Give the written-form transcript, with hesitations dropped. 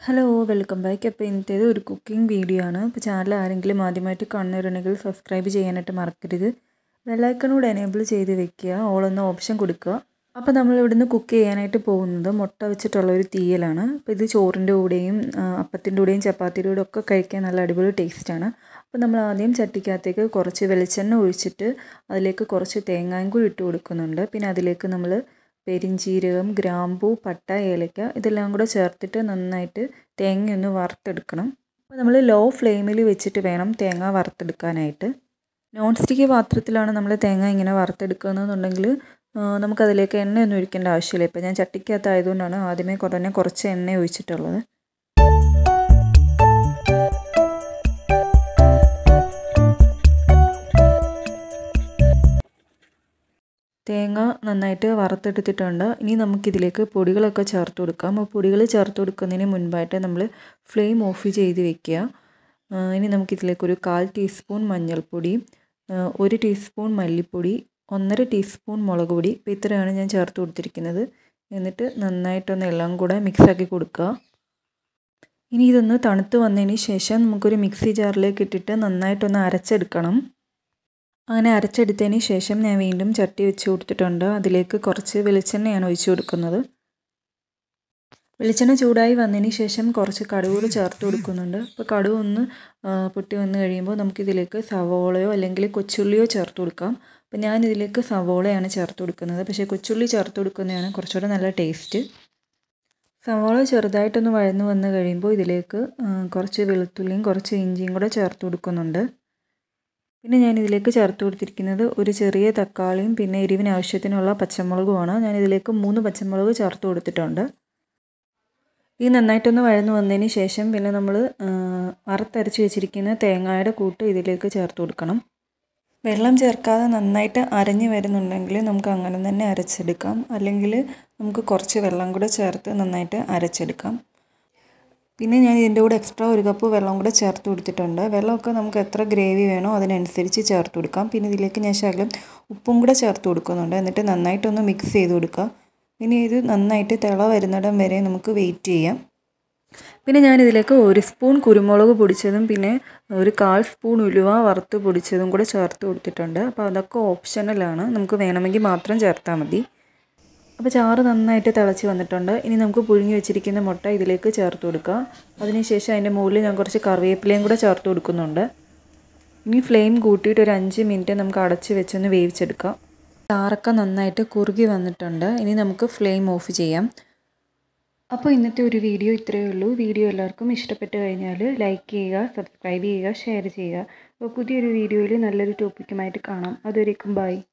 Hello welcome back. അപ്പോൾ ഇന്നത്തേത് ഒരു cooking video ആണ്. അപ്പോൾ ചാനൽ ആരെങ്കിലും ആദ്യമായിട്ട് കാണുന്നവരുണ്ടെങ്കിൽ സബ്സ്ക്രൈബ് ചെയ്യാനായിട്ട് മറക്കരുത്. ബെല്ലൈക്കണൂടെ എനേബിൾ ചെയ്ത് വെക്കുക, ഓളെന്ന ഓപ്ഷൻ കൊടുക്കുക. അപ്പോൾ നമ്മൾ ഇവിടുന്ന് കുക്ക് ചെയ്യാനായിട്ട് പോകുന്നത് മുട്ട വെച്ചിട്ടുള്ള ഒരു തീയലാണ്. അപ്പോൾ ഇത് ചോറിൻ്റെ കൂടെയും അപ്പത്തിൻ്റെ കൂടെയും ചപ്പാത്തിയുടെ കൂടെ ഒക്കെ കഴിക്കാൻ നല്ല അടിപൊളി ടേസ്റ്റാണ്. അപ്പോൾ നമ്മൾ ആദ്യം ചട്ടിക്കകത്തേക്ക് കുറച്ച് വെളിച്ചെണ്ണ ഒഴിച്ചിട്ട് അതിലേക്ക് കുറച്ച് തേങ്ങായും കൂടി ഇട്ട് കൊടുക്കുന്നുണ്ട്. പിന്നെ അതിലേക്ക് നമ്മൾ പെരിഞ്ചീരകം, ഗ്രാമ്പൂ, പട്ട, ഏലക്ക ഇതെല്ലാം കൂടെ ചേർത്തിട്ട് നന്നായിട്ട് തേങ്ങയൊന്ന് വറുത്തെടുക്കണം. അപ്പോൾ നമ്മൾ ലോ ഫ്ലെയിമിൽ വെച്ചിട്ട് വേണം തേങ്ങ വറുത്തെടുക്കാനായിട്ട്. നോൺ സ്റ്റിക്ക് പാത്രത്തിലാണ് നമ്മൾ തേങ്ങ ഇങ്ങനെ വറുത്തെടുക്കുന്നതെന്നുണ്ടെങ്കിൽ നമുക്കതിലേക്ക് എണ്ണയൊന്നും ഒഴിക്കേണ്ട ആവശ്യമില്ല. ഇപ്പോൾ ഞാൻ ചട്ടിക്കകത്തായതുകൊണ്ടാണ് ആദ്യമേ കുറച്ച് എണ്ണ ഒഴിച്ചിട്ടുള്ളത്. തേങ്ങ നന്നായിട്ട് വറുത്തെടുത്തിട്ടുണ്ട്. ഇനി നമുക്കിതിലേക്ക് പൊടികളൊക്കെ ചേർത്ത് കൊടുക്കാം. അപ്പോൾ പൊടികൾ ചേർത്ത് കൊടുക്കുന്നതിന് മുൻപായിട്ട് നമ്മൾ ഫ്ലെയിം ഓഫ് ചെയ്ത് വെക്കുക. ഇനി നമുക്കിതിലേക്കൊരു 1/4 ടീസ്പൂൺ മഞ്ഞൾപ്പൊടി, 1 ടീസ്പൂൺ മല്ലിപ്പൊടി, 1.5 ടീസ്പൂൺ മുളക് പൊടി, ഇപ്പോൾ ഇത്രയാണ് ഞാൻ ചേർത്ത് കൊടുത്തിരിക്കുന്നത്. എന്നിട്ട് നന്നായിട്ടൊന്ന് എല്ലാം കൂടെ മിക്സാക്കി കൊടുക്കുക. ഇനി ഇതൊന്ന് തണുത്ത് വന്നതിന് ശേഷം നമുക്കൊരു മിക്സി ജാറിലേക്ക് ഇട്ടിട്ട് നന്നായിട്ടൊന്ന് അരച്ചെടുക്കണം. അങ്ങനെ അരച്ചെടുത്തതിന് ശേഷം ഞാൻ വീണ്ടും ചട്ടി വെച്ച് കൊടുത്തിട്ടുണ്ട്. അതിലേക്ക് കുറച്ച് വെളിച്ചെണ്ണയാണ് ഒഴിച്ചു കൊടുക്കുന്നത്. വെളിച്ചെണ്ണ ചൂടായി വന്നതിന് ശേഷം കുറച്ച് കടുക് ചേർത്ത് കൊടുക്കുന്നുണ്ട്. അപ്പോൾ കടുക് ഒന്ന് പൊട്ടി വന്ന് കഴിയുമ്പോൾ നമുക്കിതിലേക്ക് സവോളയോ അല്ലെങ്കിൽ കൊച്ചുള്ളിയോ ചേർത്ത് കൊടുക്കാം. അപ്പോൾ ഞാനിതിലേക്ക് സവോളയാണ് ചേർത്ത് കൊടുക്കുന്നത്. പക്ഷേ കൊച്ചുള്ളി ചേർത്ത് കൊടുക്കുന്നതാണ് കുറച്ചുകൂടെ നല്ല ടേസ്റ്റ്. സവോള ചെറുതായിട്ടൊന്ന് വഴന്ന് വന്ന് കഴിയുമ്പോൾ ഇതിലേക്ക് കുറച്ച് വെളുത്തുള്ളിയും കുറച്ച് ഇഞ്ചിയും കൂടെ ചേർത്ത് കൊടുക്കുന്നുണ്ട്. പിന്നെ ഞാനിതിലേക്ക് ചേർത്ത് കൊടുത്തിരിക്കുന്നത് ഒരു ചെറിയ തക്കാളിയും പിന്നെ എരിവിന് ആവശ്യത്തിനുള്ള പച്ചമുളകുമാണ്. ഞാനിതിലേക്ക് 3 പച്ചമുളക് ചേർത്ത് കൊടുത്തിട്ടുണ്ട്. ഈ നന്നായിട്ടൊന്ന് വഴന്ന് വന്നതിന് ശേഷം പിന്നെ നമ്മൾ വറുത്തരച്ച് വെച്ചിരിക്കുന്ന തേങ്ങയുടെ കൂട്ട് ഇതിലേക്ക് ചേർത്ത് കൊടുക്കണം. വെള്ളം ചേർക്കാതെ നന്നായിട്ട് അരഞ്ഞ് വരുന്നുണ്ടെങ്കിൽ നമുക്ക് അങ്ങനെ തന്നെ അരച്ചെടുക്കാം. അല്ലെങ്കിൽ നമുക്ക് കുറച്ച് വെള്ളം കൂടെ ചേർത്ത് നന്നായിട്ട് അരച്ചെടുക്കാം. പിന്നെ ഞാൻ ഇതിൻ്റെ കൂടെ എക്സ്ട്രാ 1 കപ്പ് വെള്ളം കൂടെ ചേർത്ത് കൊടുത്തിട്ടുണ്ട്. വെള്ളമൊക്കെ നമുക്ക് എത്ര ഗ്രേവി വേണോ അതിനനുസരിച്ച് ചേർത്ത് കൊടുക്കാം. പിന്നെ ഇതിലേക്ക് ഞാൻ ശകലം ഉപ്പും കൂടെ ചേർത്ത് കൊടുക്കുന്നുണ്ട്. എന്നിട്ട് നന്നായിട്ടൊന്ന് മിക്സ് ചെയ്ത് കൊടുക്കുക. ഇനി ഇത് നന്നായിട്ട് തിള വരുന്നിടം വരെ നമുക്ക് വെയിറ്റ് ചെയ്യാം. പിന്നെ ഞാനിതിലേക്ക് 1 സ്പൂൺ കുരുമുളക് പൊടിച്ചതും പിന്നെ ഒരു 1/4 സ്പൂൺ ഉലുവ വറുത്ത് പൊടിച്ചതും കൂടെ ചേർത്ത് കൊടുത്തിട്ടുണ്ട്. അപ്പോൾ അതൊക്കെ ഓപ്ഷണലാണ്, നമുക്ക് വേണമെങ്കിൽ മാത്രം ചേർത്താൽ മതി. അപ്പോൾ ചാറ് നന്നായിട്ട് തിളച്ച് വന്നിട്ടുണ്ട്. ഇനി നമുക്ക് പുഴുങ്ങി വെച്ചിരിക്കുന്ന മുട്ട ഇതിലേക്ക് ചേർത്ത് കൊടുക്കുക. അതിനുശേഷം അതിൻ്റെ മുകളിൽ ഞാൻ കുറച്ച് കറിവേപ്പിലയും കൂടെ ചേർത്ത് കൊടുക്കുന്നുണ്ട്. ഇനി ഫ്ലെയിം കൂട്ടിയിട്ട് ഒരു 5 മിനിറ്റ് നമുക്ക് അടച്ച് വെച്ചൊന്ന് വേവിച്ചെടുക്കാം. ചാറൊക്കെ നന്നായിട്ട് കുറുകി വന്നിട്ടുണ്ട്. ഇനി നമുക്ക് ഫ്ലെയിം ഓഫ് ചെയ്യാം. അപ്പോൾ ഇന്നത്തെ ഒരു വീഡിയോ ഇത്രയേ ഉള്ളൂ. വീഡിയോ എല്ലാവർക്കും ഇഷ്ടപ്പെട്ട് കഴിഞ്ഞാൽ ലൈക്ക് ചെയ്യുക, സബ്സ്ക്രൈബ് ചെയ്യുക, ഷെയർ ചെയ്യുക. അപ്പോൾ പുതിയൊരു വീഡിയോയിൽ നല്ലൊരു ടോപ്പിക്കുമായിട്ട് കാണാം. അതുവരേക്കും ബൈ.